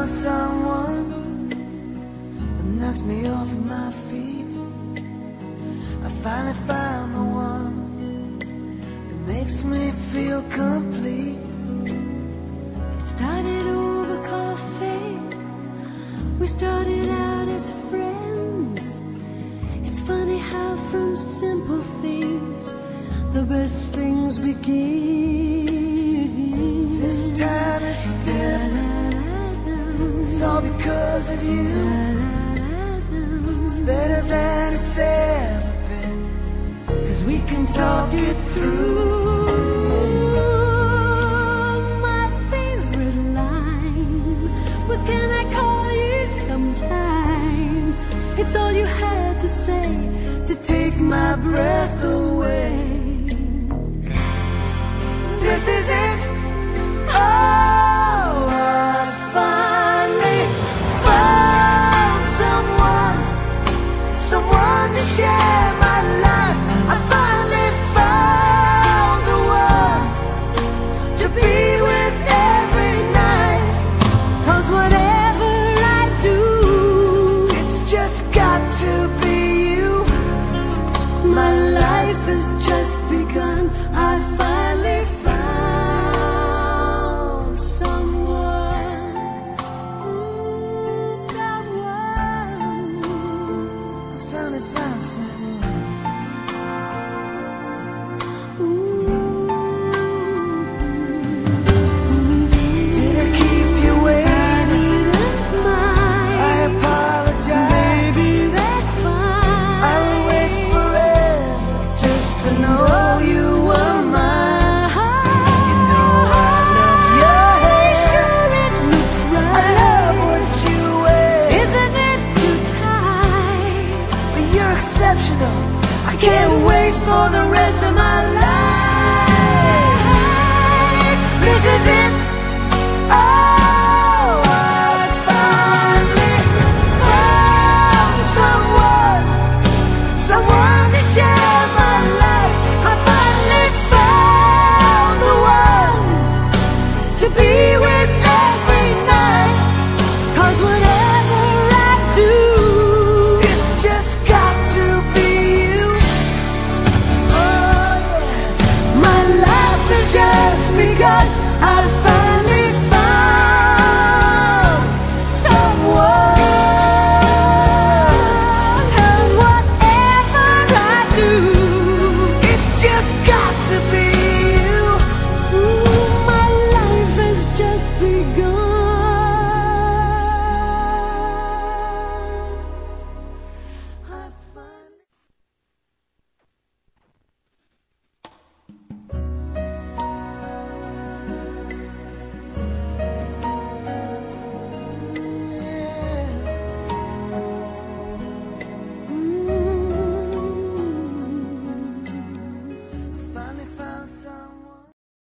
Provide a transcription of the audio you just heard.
found someone that knocks me off my feet. I finally found the one that makes me feel complete. It started over coffee. We started out as friends. It's funny how from simple things the best things begin. This time it's different. It's all because of you. It's better than it's ever been, 'cause we can talk it through. My favorite line was, "Can I call you sometime?" It's all you had to say to take my breath away. This is it. Oh, I finally found someone to share my life. I finally found the one to be with every night. 'Cause whatever I do, it's just got to be you. My life has just begun. I finally found someone. I finally found someone. Did I keep you waiting? I apologize. Baby, that's fine. I will wait forever just to know you were mine. You know I love your hair. Sure, it looks right. I love what you wear. Isn't it too tight? But you're exceptional. I can't wait for the rest of my life. This is it. Oh, I finally found someone to share my life. I finally found the one to be with